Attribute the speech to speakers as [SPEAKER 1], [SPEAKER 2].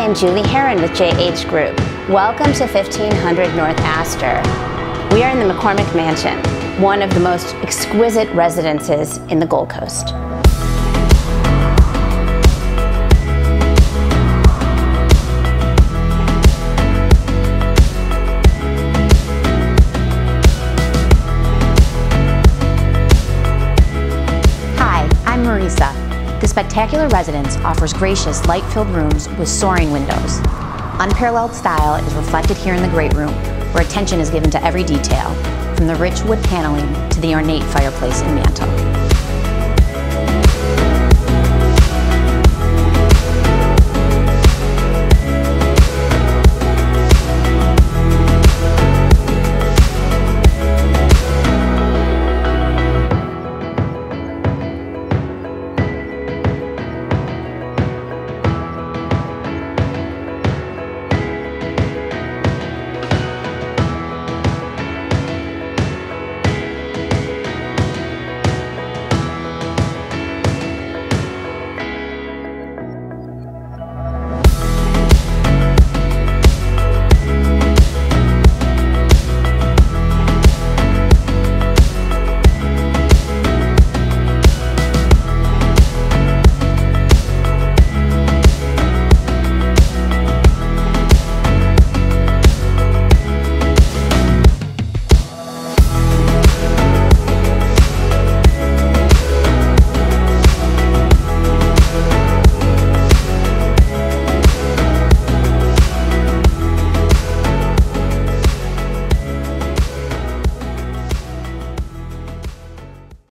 [SPEAKER 1] am Julie Heron with JH Group. Welcome to 1500 North Astor. We are in the McCormick Mansion, one of the most exquisite residences in the Gold Coast. Hi, I'm Marisa. The spectacular residence offers gracious, light-filled rooms with soaring windows. Unparalleled style is reflected here in the great room, where attention is given to every detail, from the rich wood paneling to the ornate fireplace and mantel.